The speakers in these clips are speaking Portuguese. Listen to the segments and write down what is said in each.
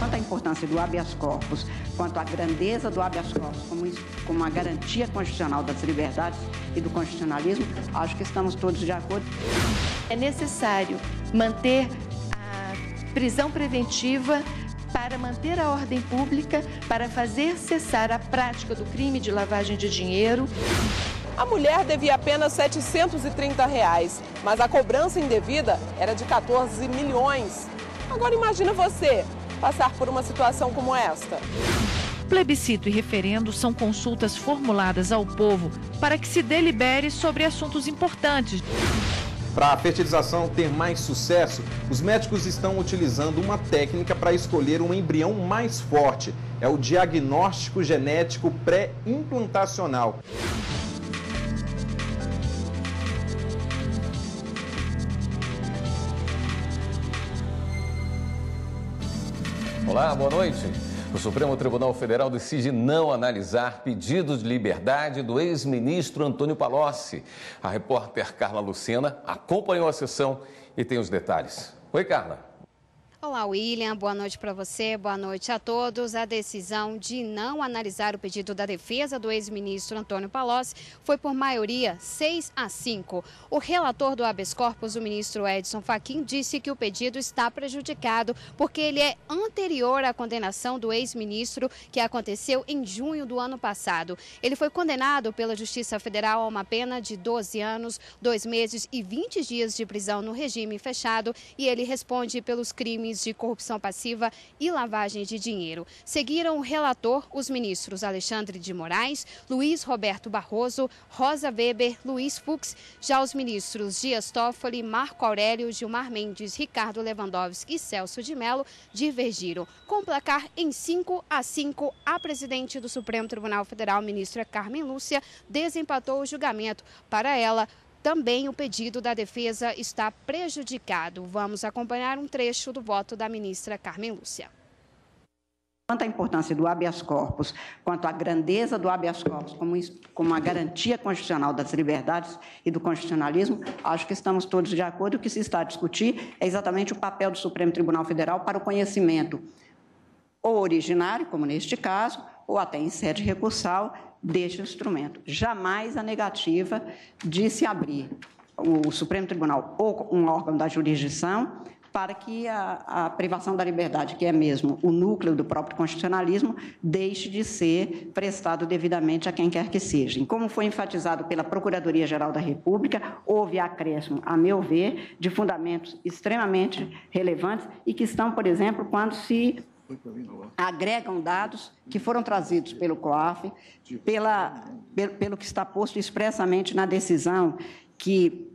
Tanto a importância do habeas corpus quanto a grandeza do habeas corpus como uma garantia constitucional das liberdades e do constitucionalismo, acho que estamos todos de acordo. É necessário manter a prisão preventiva para manter a ordem pública, para fazer cessar a prática do crime de lavagem de dinheiro. A mulher devia apenas R$ 730, mas a cobrança indevida era de 14 milhões. Agora imagina você passar por uma situação como esta. Plebiscito e referendo são consultas formuladas ao povo para que se delibere sobre assuntos importantes. Para a fertilização ter mais sucesso, os médicos estão utilizando uma técnica para escolher um embrião mais forte. É o diagnóstico genético pré-implantacional. Olá, boa noite. O Supremo Tribunal Federal decide não analisar pedidos de liberdade do ex-ministro Antônio Palocci. A repórter Carla Lucena acompanhou a sessão e tem os detalhes. Oi, Carla. Olá, William. Boa noite para você, boa noite a todos. A decisão de não analisar o pedido da defesa do ex-ministro Antônio Palocci foi por maioria 6-5. O relator do habeas corpus, o ministro Edson Fachin, disse que o pedido está prejudicado porque ele é anterior à condenação do ex-ministro, que aconteceu em junho do ano passado. Ele foi condenado pela Justiça Federal a uma pena de 12 anos, 2 meses e 20 dias de prisão no regime fechado e ele responde pelos crimes de corrupção passiva e lavagem de dinheiro. Seguiram o relator os ministros Alexandre de Moraes, Luiz Roberto Barroso, Rosa Weber, Luiz Fux. Já os ministros Dias Toffoli, Marco Aurélio, Gilmar Mendes, Ricardo Lewandowski e Celso de Mello divergiram. Com placar em 5-5, a presidente do Supremo Tribunal Federal, ministra Carmen Lúcia, desempatou o julgamento. Para ela, também o pedido da defesa está prejudicado. Vamos acompanhar um trecho do voto da ministra Carmen Lúcia. Tanto a importância do habeas corpus quanto a grandeza do habeas corpus como uma garantia constitucional das liberdades e do constitucionalismo, acho que estamos todos de acordo. O que se está a discutir é exatamente o papel do Supremo Tribunal Federal para o conhecimento ou originário, como neste caso, ou até em sede recursal, deste instrumento. Jamais a negativa de se abrir o Supremo Tribunal ou um órgão da jurisdição para que a privação da liberdade, que é mesmo o núcleo do próprio constitucionalismo, deixe de ser prestado devidamente a quem quer que seja. E como foi enfatizado pela Procuradoria-Geral da República, houve acréscimo, a meu ver, de fundamentos extremamente relevantes e que estão, por exemplo, quando se agregam dados que foram trazidos pelo COAF, pelo que está posto expressamente na decisão, que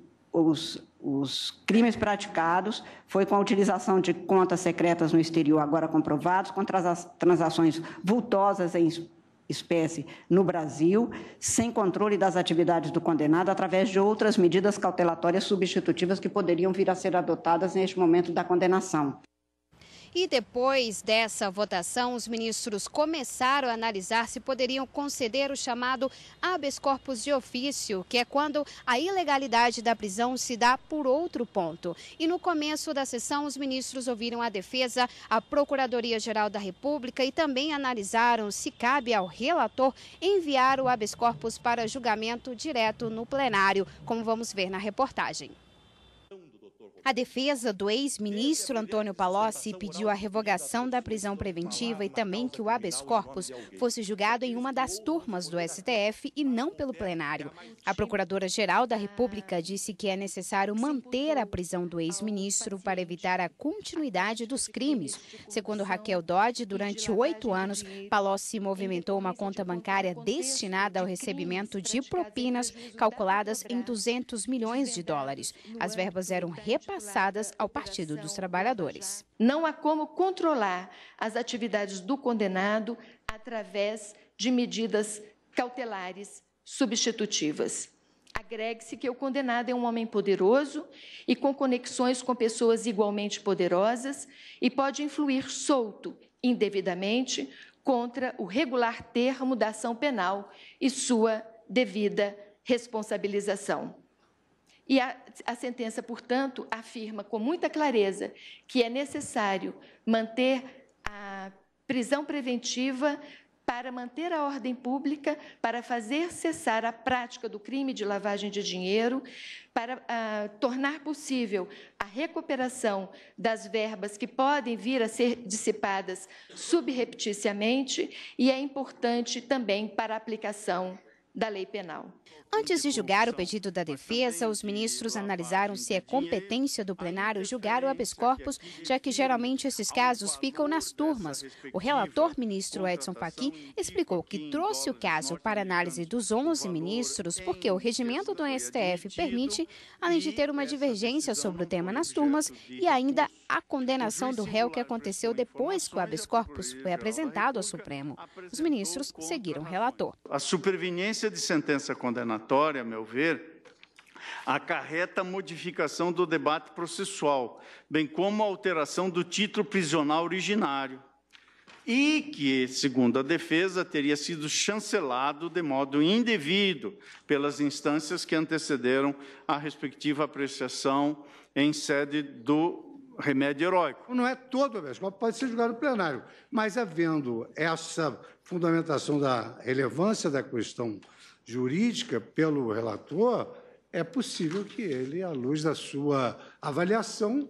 os crimes praticados foi com a utilização de contas secretas no exterior, agora comprovados, com transações vultosas em espécie no Brasil, sem controle das atividades do condenado, através de outras medidas cautelatórias substitutivas que poderiam vir a ser adotadas neste momento da condenação. E depois dessa votação, os ministros começaram a analisar se poderiam conceder o chamado habeas corpus de ofício, que é quando a ilegalidade da prisão se dá por outro ponto. E no começo da sessão, os ministros ouviram a defesa, a Procuradoria-Geral da República e também analisaram se cabe ao relator enviar o habeas corpus para julgamento direto no plenário, como vamos ver na reportagem. A defesa do ex-ministro Antônio Palocci pediu a revogação da prisão preventiva e também que o habeas corpus fosse julgado em uma das turmas do STF e não pelo plenário. A Procuradora-Geral da República disse que é necessário manter a prisão do ex-ministro para evitar a continuidade dos crimes. Segundo Raquel Dodge, durante 8 anos, Palocci movimentou uma conta bancária destinada ao recebimento de propinas calculadas em $200 milhões. As verbas eram repassadas ao Partido dos Trabalhadores. Não há como controlar as atividades do condenado através de medidas cautelares substitutivas. Agregue-se que o condenado é um homem poderoso e com conexões com pessoas igualmente poderosas e pode influir solto, indevidamente, contra o regular termo da ação penal e sua devida responsabilização. E a sentença, portanto, afirma com muita clareza que é necessário manter a prisão preventiva para manter a ordem pública, para fazer cessar a prática do crime de lavagem de dinheiro, para tornar possível a recuperação das verbas que podem vir a ser dissipadas subrepticiamente, e é importante também para a aplicação da lei penal. Antes de julgar o pedido da defesa, os ministros analisaram se é competência do plenário julgar o habeas corpus, já que geralmente esses casos ficam nas turmas. O relator, ministro Edson Fachin, explicou que trouxe o caso para análise dos 11 ministros porque o regimento do STF permite, além de ter uma divergência sobre o tema nas turmas, e ainda a condenação do réu que aconteceu depois que o habeas corpus foi apresentado ao Supremo. Os ministros seguiram o relator. A superveniência de sentença condenatória, a meu ver, acarreta a modificação do debate processual, bem como a alteração do título prisional originário, e que, segundo a defesa, teria sido chancelado de modo indevido pelas instâncias que antecederam a respectiva apreciação em sede do remédio heróico. Não é todo o habeas corpus, pode ser julgado no plenário, mas havendo essa fundamentação da relevância da questão jurídica pelo relator, é possível que ele, à luz da sua avaliação,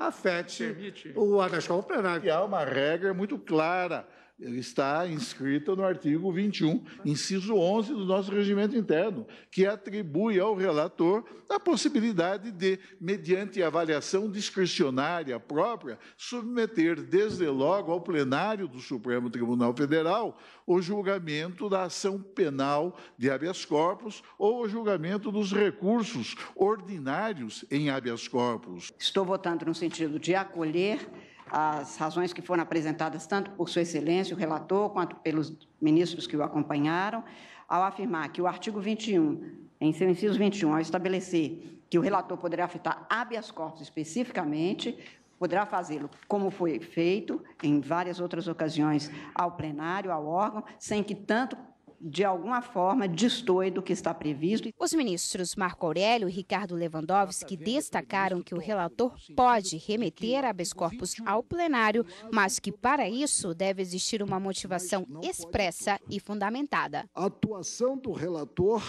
afete o habeas corpus plenário. E há uma regra muito clara, está inscrita no artigo 21, inciso 11 do nosso regimento interno, que atribui ao relator a possibilidade de, mediante avaliação discricionária própria, submeter desde logo ao plenário do Supremo Tribunal Federal o julgamento da ação penal de habeas corpus ou o julgamento dos recursos ordinários em habeas corpus. Estou votando no sentido de acolher as razões que foram apresentadas tanto por Sua Excelência, o relator, quanto pelos ministros que o acompanharam, ao afirmar que o artigo 21, em seu inciso 21, ao estabelecer que o relator poderá afetar habeas corpus especificamente, poderá fazê-lo como foi feito em várias outras ocasiões ao plenário, ao órgão, sem que tanto, de alguma forma, destoe do que está previsto. Os ministros Marco Aurélio e Ricardo Lewandowski destacaram que o relator pode remeter habeas corpus ao plenário, mas que, para isso, deve existir uma motivação expressa e fundamentada. A atuação do relator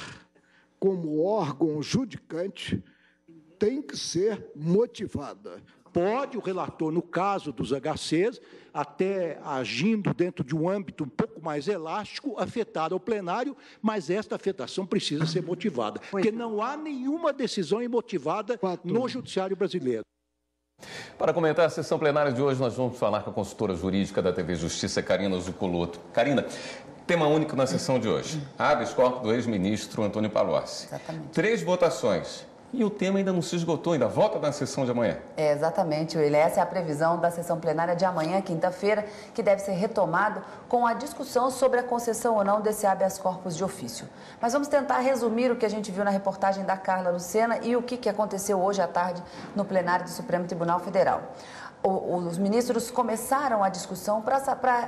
como órgão judicante tem que ser motivada. Pode o relator, no caso dos HCs, até agindo dentro de um âmbito um pouco mais elástico, afetar o plenário, mas esta afetação precisa ser motivada, porque não há nenhuma decisão imotivada no judiciário brasileiro. Para comentar a sessão plenária de hoje, nós vamos falar com a consultora jurídica da TV Justiça, Karina Zuccolotto. Karina, tema único na sessão de hoje, habeas corpus do ex-ministro Antônio Palocci. Exatamente. 3 votações. E o tema ainda não se esgotou, ainda volta na sessão de amanhã. Exatamente, William. Essa é a previsão da sessão plenária de amanhã, quinta-feira, que deve ser retomado com a discussão sobre a concessão ou não desse habeas corpus de ofício. Mas vamos tentar resumir o que a gente viu na reportagem da Carla Lucena e o que aconteceu hoje à tarde no plenário do Supremo Tribunal Federal. Os ministros começaram a discussão para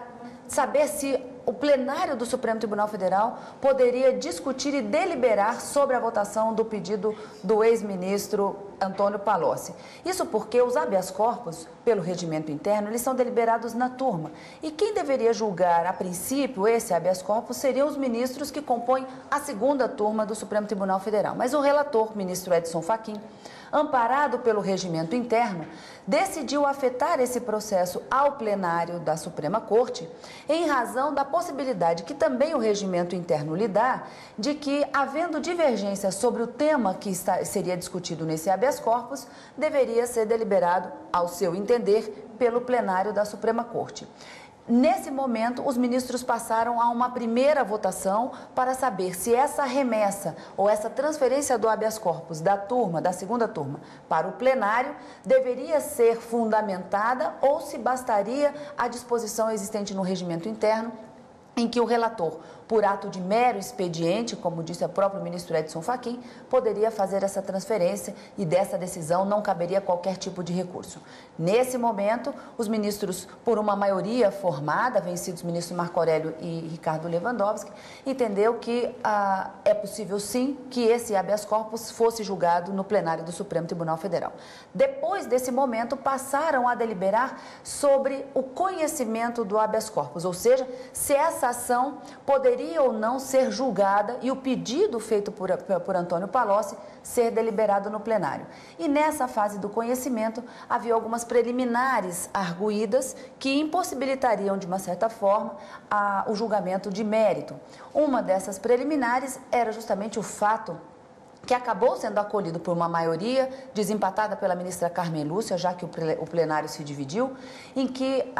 saber se o plenário do Supremo Tribunal Federal poderia discutir e deliberar sobre a votação do pedido do ex-ministro Antônio Palocci. Isso porque os habeas corpus, pelo regimento interno, eles são deliberados na turma. E quem deveria julgar, a princípio, esse habeas corpus seriam os ministros que compõem a segunda turma do Supremo Tribunal Federal. Mas o relator, ministro Edson Fachin, amparado pelo regimento interno, decidiu afetar esse processo ao plenário da Suprema Corte, em razão da possibilidade que também o regimento interno lhe dá, de que, havendo divergência sobre o tema que seria discutido nesse habeas corpus, deveria ser deliberado, ao seu entender, pelo plenário da Suprema Corte. Nesse momento, os ministros passaram a uma primeira votação para saber se essa remessa ou essa transferência do habeas corpus da segunda turma, para o plenário, deveria ser fundamentada ou se bastaria a disposição existente no regimento interno, em que o relator por ato de mero expediente, como disse o próprio ministro Edson Fachin, poderia fazer essa transferência e dessa decisão não caberia qualquer tipo de recurso. Nesse momento, os ministros, por uma maioria formada, vencidos ministros Marco Aurélio e Ricardo Lewandowski, entendeu que é possível sim que esse habeas corpus fosse julgado no plenário do Supremo Tribunal Federal. Depois desse momento, passaram a deliberar sobre o conhecimento do habeas corpus, ou seja, se essa ação poderia ou não ser julgada e o pedido feito por Antônio Palocci ser deliberado no plenário. E nessa fase do conhecimento, havia algumas preliminares arguídas que impossibilitariam, de uma certa forma, o julgamento de mérito. Uma dessas preliminares era justamente o fato que acabou sendo acolhido por uma maioria, desempatada pela ministra Carmen Lúcia, já que o plenário se dividiu, em que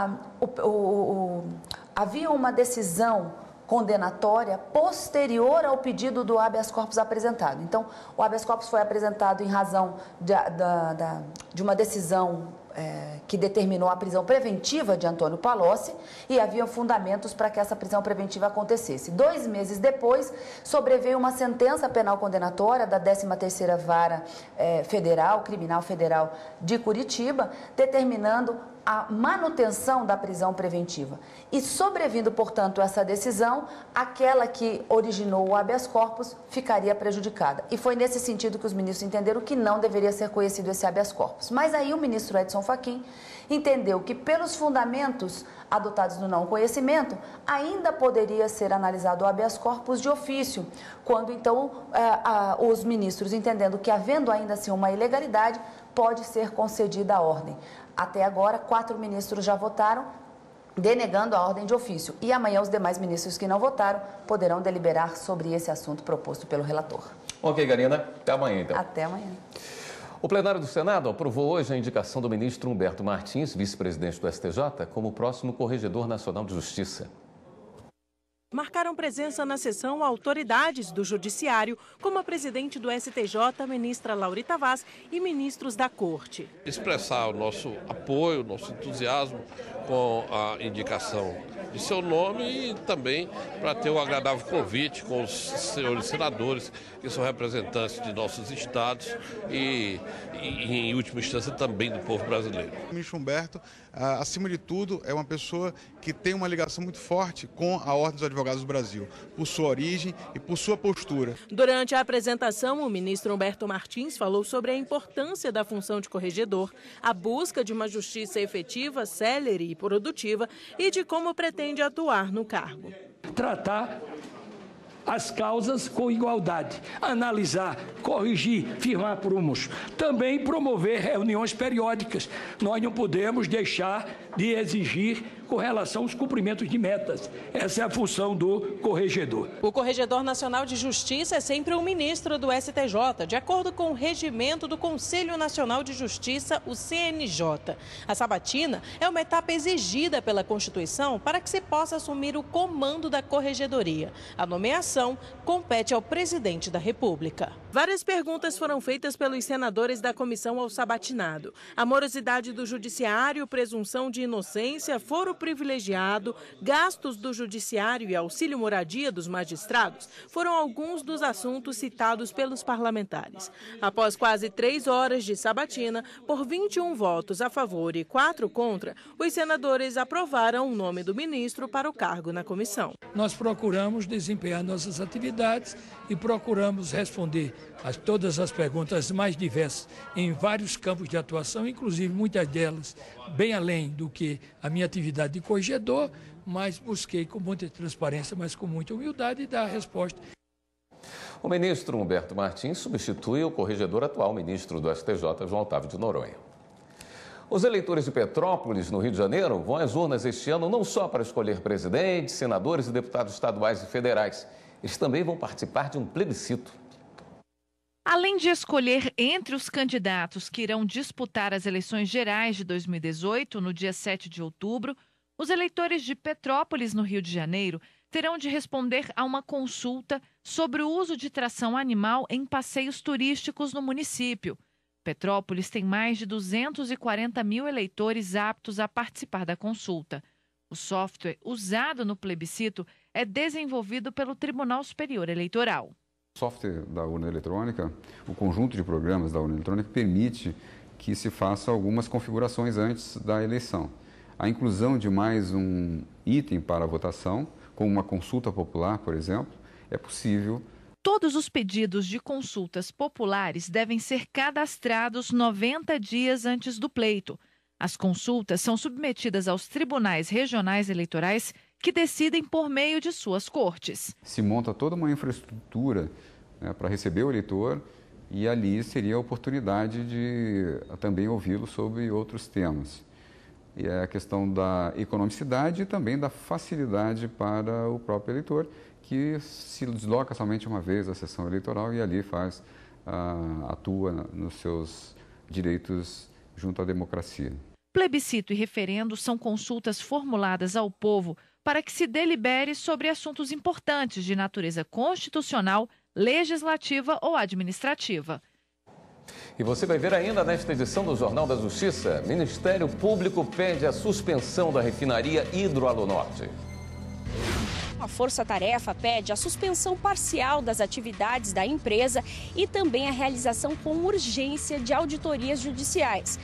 havia uma decisão condenatória posterior ao pedido do habeas corpus apresentado. Então, o habeas corpus foi apresentado em razão de uma decisão que determinou a prisão preventiva de Antônio Palocci e havia fundamentos para que essa prisão preventiva acontecesse. 2 meses depois, sobreveio uma sentença penal condenatória da 13ª Vara Criminal Federal de Curitiba, determinando a manutenção da prisão preventiva. E sobrevindo, portanto, essa decisão, aquela que originou o habeas corpus ficaria prejudicada. E foi nesse sentido que os ministros entenderam que não deveria ser conhecido esse habeas corpus. Mas aí o ministro Edson Fachin entendeu que, pelos fundamentos adotados no não conhecimento, ainda poderia ser analisado o habeas corpus de ofício, quando então os ministros, entendendo que havendo ainda assim uma ilegalidade, pode ser concedida a ordem. Até agora, 4 ministros já votaram, denegando a ordem de ofício. E amanhã os demais ministros que não votaram poderão deliberar sobre esse assunto proposto pelo relator. Ok, Karina. Até amanhã, então. Até amanhã. O plenário do Senado aprovou hoje a indicação do ministro Humberto Martins, vice-presidente do STJ, como próximo Corregedor Nacional de Justiça. Marcaram presença na sessão autoridades do Judiciário, como a presidente do STJ, ministra Laurita Vaz, e ministros da Corte. Expressar o nosso apoio, nosso entusiasmo com a indicação de seu nome e também para ter um agradável convite com os senhores senadores, que são representantes de nossos estados e em última instância, também do povo brasileiro. O ministro Humberto, acima de tudo, é uma pessoa que tem uma ligação muito forte com a Ordem dos Advogados do Brasil, por sua origem e por sua postura. Durante a apresentação, o ministro Humberto Martins falou sobre a importância da função de corregedor, a busca de uma justiça efetiva, célere e produtiva e de como pretende atuar no cargo. Tratar as causas com igualdade, analisar, corrigir, firmar prumos. Também promover reuniões periódicas. Nós não podemos deixar de exigir com relação aos cumprimentos de metas. Essa é a função do corregedor. O Corregedor Nacional de Justiça é sempre o ministro do STJ, de acordo com o regimento do Conselho Nacional de Justiça, o CNJ. A sabatina é uma etapa exigida pela Constituição para que se possa assumir o comando da corregedoria. A nomeação compete ao presidente da República. Várias perguntas foram feitas pelos senadores da comissão ao sabatinado. A morosidade do judiciário, presunção de inocência, foro privilegiado, gastos do judiciário e auxílio moradia dos magistrados foram alguns dos assuntos citados pelos parlamentares. Após quase 3 horas de sabatina, por 21 votos a favor e 4 contra, os senadores aprovaram o nome do ministro para o cargo na comissão. Nós procuramos desempenhar nossas atividades e procuramos responder a todas as perguntas mais diversas em vários campos de atuação, inclusive muitas delas bem além do que a minha atividade de corregedor, mas busquei com muita transparência, mas com muita humildade dar a resposta. O ministro Humberto Martins substitui o corregedor atual, ministro do STJ, João Otávio de Noronha. Os eleitores de Petrópolis, no Rio de Janeiro, vão às urnas este ano não só para escolher presidentes, senadores e deputados estaduais e federais. Eles também vão participar de um plebiscito. Além de escolher entre os candidatos que irão disputar as eleições gerais de 2018, no dia 7 de outubro, os eleitores de Petrópolis, no Rio de Janeiro, terão de responder a uma consulta sobre o uso de tração animal em passeios turísticos no município. Petrópolis tem mais de 240 mil eleitores aptos a participar da consulta. O software usado no plebiscito é desenvolvido pelo Tribunal Superior Eleitoral. O software da urna eletrônica, o conjunto de programas da urna eletrônica permite que se faça algumas configurações antes da eleição. A inclusão de mais um item para a votação, como uma consulta popular, por exemplo, é possível. Todos os pedidos de consultas populares devem ser cadastrados 90 dias antes do pleito. As consultas são submetidas aos tribunais regionais eleitorais que decidem por meio de suas cortes. Se monta toda uma infraestrutura, né, para receber o eleitor e ali seria a oportunidade de também ouvi-lo sobre outros temas. E é a questão da economicidade e também da facilidade para o próprio eleitor, que se desloca somente uma vez à sessão eleitoral e ali atua nos seus direitos junto à democracia. Plebiscito e referendo são consultas formuladas ao povo para que se delibere sobre assuntos importantes de natureza constitucional, legislativa ou administrativa. E você vai ver ainda nesta edição do Jornal da Justiça, Ministério Público pede a suspensão da refinaria Hidroalunorte. A Força Tarefa pede a suspensão parcial das atividades da empresa e também a realização com urgência de auditorias judiciais.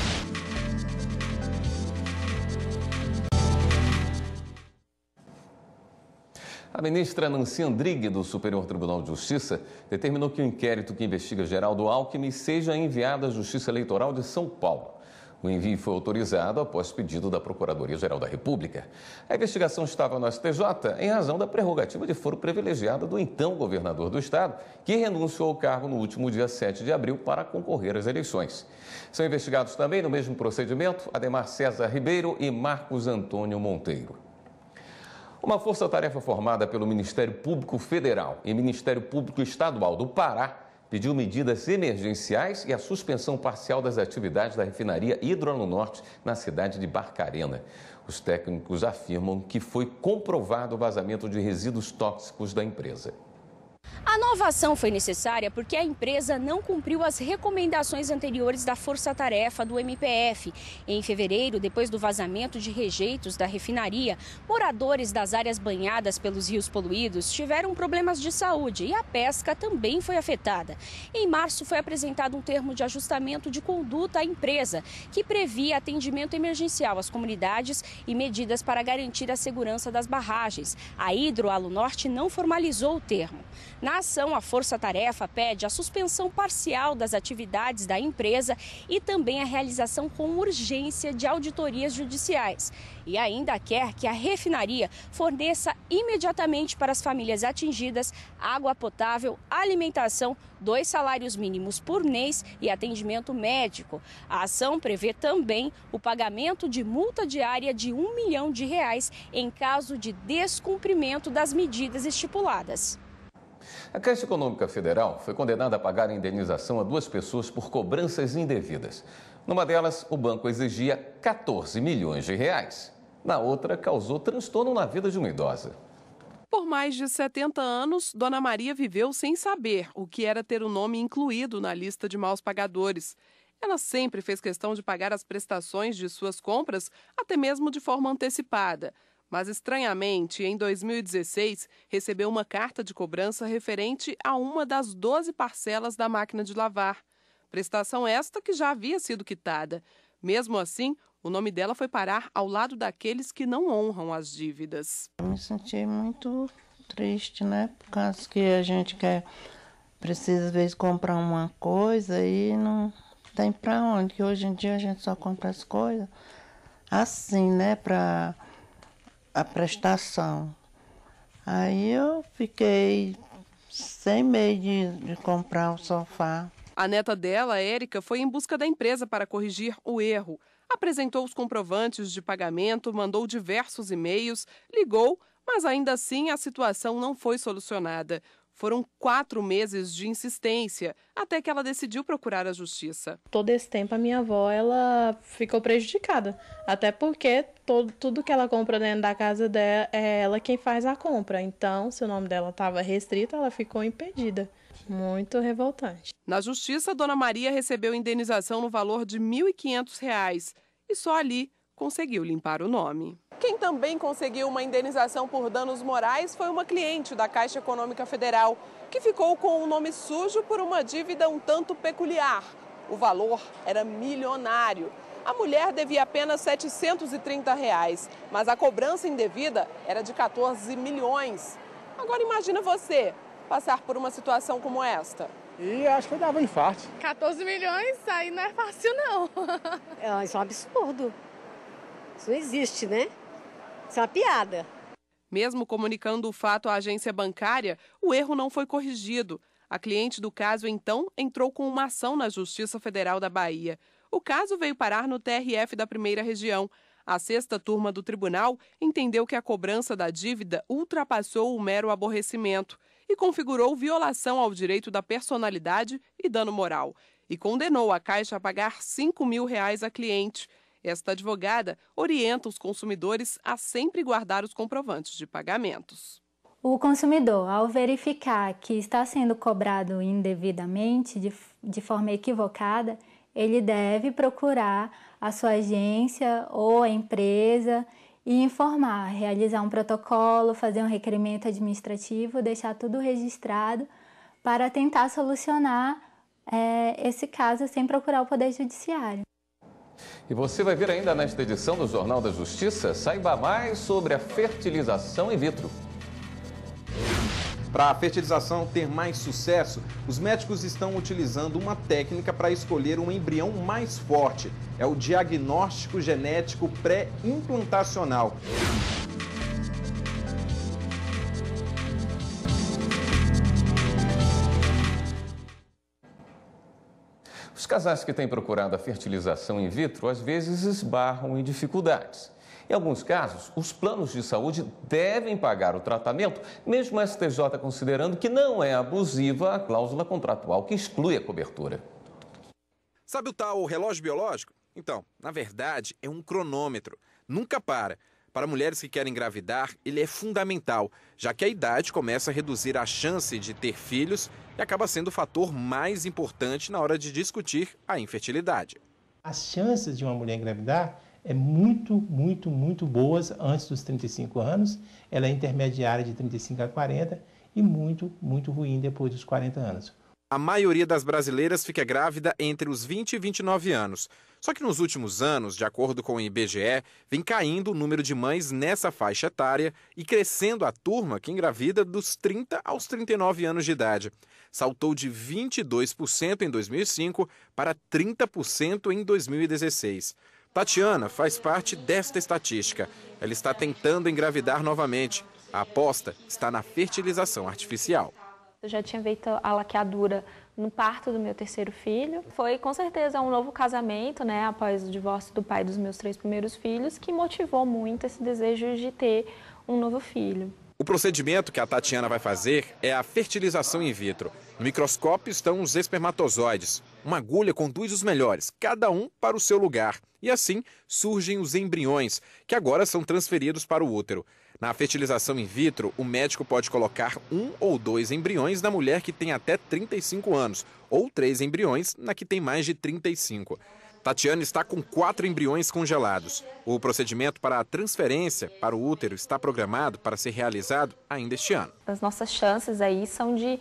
A ministra Nancy Andrighi, do Superior Tribunal de Justiça, determinou que o inquérito que investiga Geraldo Alckmin seja enviado à Justiça Eleitoral de São Paulo. O envio foi autorizado após pedido da Procuradoria-Geral da República. A investigação estava no STJ em razão da prerrogativa de foro privilegiado do então governador do estado, que renunciou ao cargo no último dia 7 de abril para concorrer às eleições. São investigados também no mesmo procedimento Ademar César Ribeiro e Marcos Antônio Monteiro. Uma força-tarefa formada pelo Ministério Público Federal e Ministério Público Estadual do Pará pediu medidas emergenciais e a suspensão parcial das atividades da refinaria Hidroalunorte na cidade de Barcarena. Os técnicos afirmam que foi comprovado o vazamento de resíduos tóxicos da empresa. A nova ação foi necessária porque a empresa não cumpriu as recomendações anteriores da Força-Tarefa do MPF. Em fevereiro, depois do vazamento de rejeitos da refinaria, moradores das áreas banhadas pelos rios poluídos tiveram problemas de saúde e a pesca também foi afetada. Em março, foi apresentado um termo de ajustamento de conduta à empresa, que previa atendimento emergencial às comunidades e medidas para garantir a segurança das barragens. A Hidroalunorte não formalizou o termo. Na ação, a Força-Tarefa pede a suspensão parcial das atividades da empresa e também a realização com urgência de auditorias judiciais. E ainda quer que a refinaria forneça imediatamente para as famílias atingidas água potável, alimentação, 2 salários mínimos por mês e atendimento médico. A ação prevê também o pagamento de multa diária de R$1 milhão em caso de descumprimento das medidas estipuladas. A Caixa Econômica Federal foi condenada a pagar a indenização a 2 pessoas por cobranças indevidas. Numa delas, o banco exigia R$14 milhões. Na outra, causou transtorno na vida de uma idosa. Por mais de 70 anos, Dona Maria viveu sem saber o que era ter o nome incluído na lista de maus pagadores. Ela sempre fez questão de pagar as prestações de suas compras, até mesmo de forma antecipada. Mas, estranhamente, em 2016, recebeu uma carta de cobrança referente a uma das 12 parcelas da máquina de lavar. Prestação esta que já havia sido quitada. Mesmo assim, o nome dela foi parar ao lado daqueles que não honram as dívidas. Eu me senti muito triste, né? Por causa que a gente precisa, às vezes, comprar uma coisa e não tem para onde. Que hoje em dia a gente só compra as coisas assim, né? Para a prestação. Aí eu fiquei sem meio de comprar o sofá. A neta dela, Érica, foi em busca da empresa para corrigir o erro. Apresentou os comprovantes de pagamento, mandou diversos e-mails, ligou, mas ainda assim a situação não foi solucionada. Foram 4 meses de insistência, até que ela decidiu procurar a justiça. Todo esse tempo a minha avó ela ficou prejudicada, até porque tudo que ela compra dentro da casa dela é ela quem faz a compra. Então, se o nome dela estava restrito, ela ficou impedida. Muito revoltante. Na justiça, Dona Maria recebeu indenização no valor de R$ 1.500 e só ali conseguiu limpar o nome. Quem também conseguiu uma indenização por danos morais foi uma cliente da Caixa Econômica Federal, que ficou com o nome sujo por uma dívida um tanto peculiar. O valor era milionário. A mulher devia apenas R$ 730, mas a cobrança indevida era de 14 milhões. Agora imagina você passar por uma situação como esta. E acho que eu dava um infarto. 14 milhões, aí não é fácil não. Isso é um absurdo. Isso não existe, né? Isso é uma piada. Mesmo comunicando o fato à agência bancária, o erro não foi corrigido. A cliente do caso, então, entrou com uma ação na Justiça Federal da Bahia. O caso veio parar no TRF da Primeira Região. A 6ª turma do tribunal entendeu que a cobrança da dívida ultrapassou o mero aborrecimento e configurou violação ao direito da personalidade e dano moral, e condenou a Caixa a pagar R$ 5 mil à cliente. Esta advogada orienta os consumidores a sempre guardar os comprovantes de pagamentos. O consumidor, ao verificar que está sendo cobrado indevidamente, de forma equivocada, ele deve procurar a sua agência ou a empresa e informar, realizar um protocolo, fazer um requerimento administrativo, deixar tudo registrado para tentar solucionar esse caso sem procurar o Poder Judiciário. E você vai ver ainda nesta edição do Jornal da Justiça, saiba mais sobre a fertilização in vitro. Para a fertilização ter mais sucesso, os médicos estão utilizando uma técnica para escolher um embrião mais forte. É o diagnóstico genético pré-implantacional. Os casais que têm procurado a fertilização in vitro às vezes esbarram em dificuldades. Em alguns casos, os planos de saúde devem pagar o tratamento, mesmo a STJ considerando que não é abusiva a cláusula contratual que exclui a cobertura. Sabe o tal relógio biológico? Então, na verdade, é um cronômetro. Nunca para. Para mulheres que querem engravidar, ele é fundamental, já que a idade começa a reduzir a chance de ter filhos e acaba sendo o fator mais importante na hora de discutir a infertilidade. As chances de uma mulher engravidar é muito boas antes dos 35 anos, ela é intermediária de 35 a 40 e muito ruim depois dos 40 anos. A maioria das brasileiras fica grávida entre os 20 e 29 anos. Só que nos últimos anos, de acordo com o IBGE, vem caindo o número de mães nessa faixa etária e crescendo a turma que engravida dos 30 aos 39 anos de idade. Saltou de 22% em 2005 para 30% em 2016. Tatiana faz parte desta estatística. Ela está tentando engravidar novamente. A aposta está na fertilização artificial. Eu já tinha feito a laqueadura no parto do meu terceiro filho. Foi, com certeza, um novo casamento, né, após o divórcio do pai dos meus 3 primeiros filhos, que motivou muito esse desejo de ter um novo filho. O procedimento que a Tatiana vai fazer é a fertilização in vitro. No microscópio estão os espermatozoides. Uma agulha conduz os melhores, cada um para o seu lugar. E assim surgem os embriões, que agora são transferidos para o útero. Na fertilização in vitro, o médico pode colocar 1 ou 2 embriões na mulher que tem até 35 anos, ou 3 embriões na que tem mais de 35. Tatiana está com 4 embriões congelados. O procedimento para a transferência para o útero está programado para ser realizado ainda este ano. As nossas chances aí são de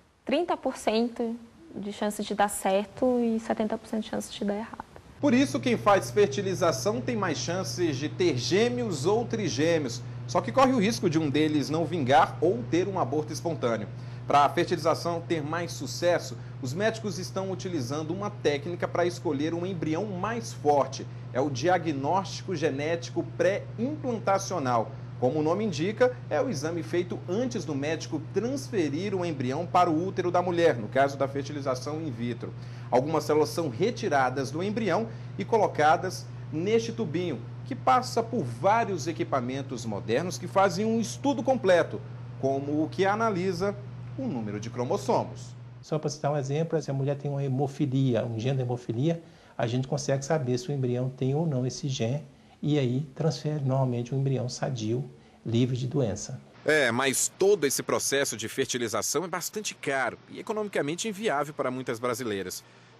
30% de chance de dar certo e 70% de chance de dar errado. Por isso, quem faz fertilização tem mais chances de ter gêmeos ou trigêmeos, só que corre o risco de um deles não vingar ou ter um aborto espontâneo. Para a fertilização ter mais sucesso, os médicos estão utilizando uma técnica para escolher um embrião mais forte. É o diagnóstico genético pré-implantacional. Como o nome indica, é o exame feito antes do médico transferir o embrião para o útero da mulher, no caso da fertilização in vitro. Algumas células são retiradas do embrião e colocadas neste tubinho, que passa por vários equipamentos modernos que fazem um estudo completo, como o que analisa o número de cromossomos. Só para citar um exemplo, se a mulher tem uma hemofilia, um gene da hemofilia, a gente consegue saber se o embrião tem ou não esse gene e aí transfere normalmente um embrião sadio, livre de doença. Mas todo esse processo de fertilização é bastante caro e economicamente inviável para muitas brasileiras.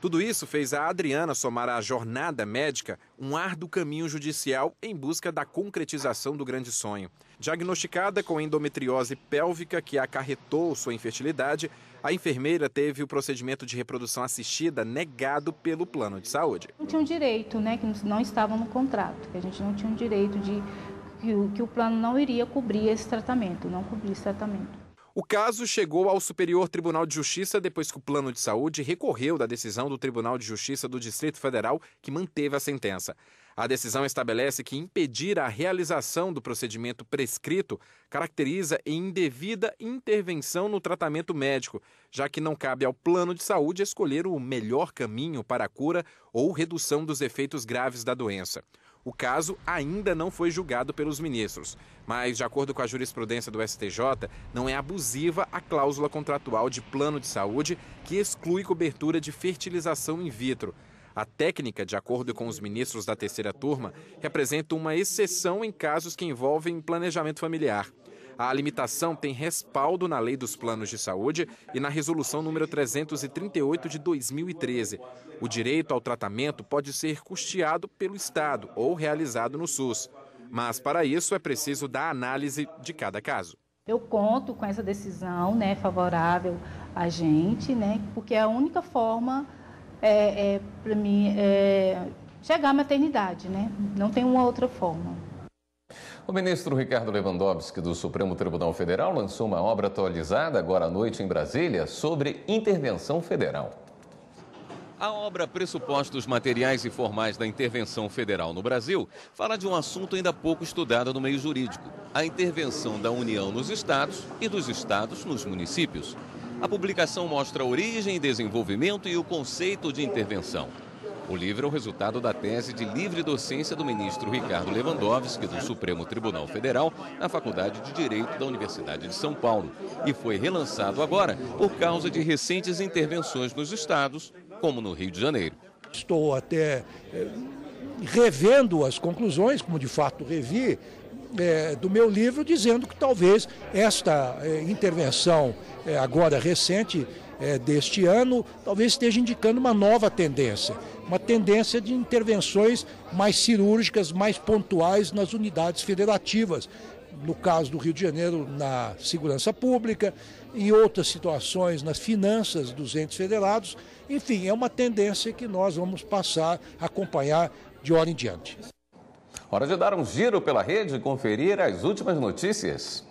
Tudo isso fez a Adriana somar à jornada médica um árduo caminho judicial em busca da concretização do grande sonho. Diagnosticada com endometriose pélvica que acarretou sua infertilidade, a enfermeira teve o procedimento de reprodução assistida negado pelo plano de saúde. Não tinha um direito, né, que não estava no contrato, que a gente não tinha um direito de que o plano não iria cobrir esse tratamento, não cobrir esse tratamento. O caso chegou ao Superior Tribunal de Justiça depois que o plano de saúde recorreu da decisão do Tribunal de Justiça do Distrito Federal, que manteve a sentença. A decisão estabelece que impedir a realização do procedimento prescrito caracteriza indevida intervenção no tratamento médico, já que não cabe ao plano de saúde escolher o melhor caminho para a cura ou redução dos efeitos graves da doença. O caso ainda não foi julgado pelos ministros, mas, de acordo com a jurisprudência do STJ, não é abusiva a cláusula contratual de plano de saúde que exclui cobertura de fertilização in vitro. A técnica, de acordo com os ministros da terceira turma, representa uma exceção em casos que envolvem planejamento familiar. A limitação tem respaldo na Lei dos Planos de Saúde e na Resolução número 338 de 2013. O direito ao tratamento pode ser custeado pelo Estado ou realizado no SUS. Mas, para isso, é preciso da análise de cada caso. Eu conto com essa decisão, né, favorável a gente, né, porque é a única forma para mim chegar à maternidade, né? Não tem uma outra forma. O ministro Ricardo Lewandowski, do Supremo Tribunal Federal, lançou uma obra atualizada agora à noite em Brasília sobre intervenção federal. A obra Pressupostos Materiais e Formais da Intervenção Federal no Brasil fala de um assunto ainda pouco estudado no meio jurídico: a intervenção da União nos estados e dos estados nos municípios. A publicação mostra a origem, desenvolvimento e o conceito de intervenção. O livro é o resultado da tese de livre docência do ministro Ricardo Lewandowski, do Supremo Tribunal Federal, na Faculdade de Direito da Universidade de São Paulo, e foi relançado agora por causa de recentes intervenções nos estados, como no Rio de Janeiro. Estou até revendo as conclusões, como de fato revi, do meu livro, dizendo que talvez esta intervenção agora recente deste ano talvez esteja indicando uma nova tendência, uma tendência de intervenções mais cirúrgicas, mais pontuais nas unidades federativas. No caso do Rio de Janeiro, na segurança pública, em outras situações, nas finanças dos entes federados. Enfim, é uma tendência que nós vamos passar a acompanhar de hora em diante. Hora de dar um giro pela rede e conferir as últimas notícias.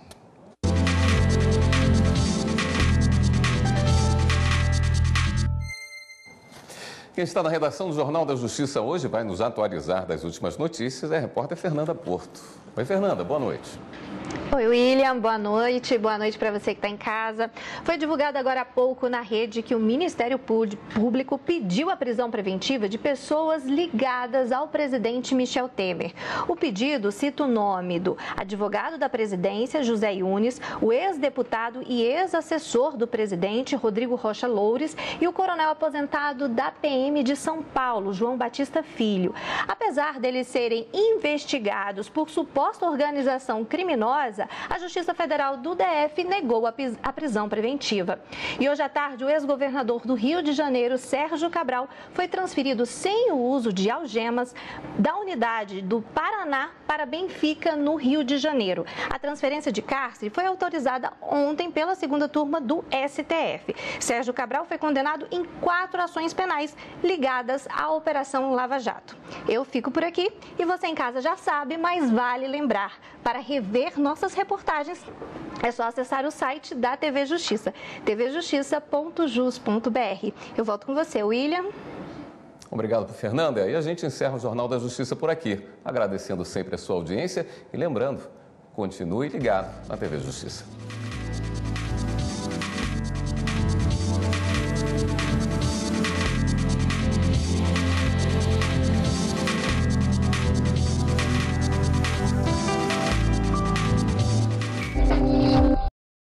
Quem está na redação do Jornal da Justiça hoje vai nos atualizar das últimas notícias é a repórter Fernanda Porto. Oi, Fernanda, boa noite. Oi, William, boa noite para você que está em casa. Foi divulgado agora há pouco na rede que o Ministério Público pediu a prisão preventiva de pessoas ligadas ao presidente Michel Temer. O pedido cita o nome do advogado da presidência, José Yunes, o ex-deputado e ex-assessor do presidente, Rodrigo Rocha Loures, e o coronel aposentado da PM de São Paulo, João Batista Filho. Apesar deles serem investigados por suposta organização criminosa, a Justiça Federal do DF negou a prisão preventiva. E hoje à tarde, o ex-governador do Rio de Janeiro, Sérgio Cabral, foi transferido sem o uso de algemas da unidade do Paraná para Benfica, no Rio de Janeiro. A transferência de cárcere foi autorizada ontem pela segunda turma do STF. Sérgio Cabral foi condenado em 4 ações penais ligadas à Operação Lava Jato. Eu fico por aqui e você em casa já sabe, mas vale lembrar, para rever nossas reportagens, é só acessar o site da TV Justiça, tvjustiça.jus.br. Eu volto com você, William. Obrigado, Fernanda. E a gente encerra o Jornal da Justiça por aqui, agradecendo sempre a sua audiência e lembrando, continue ligado na TV Justiça.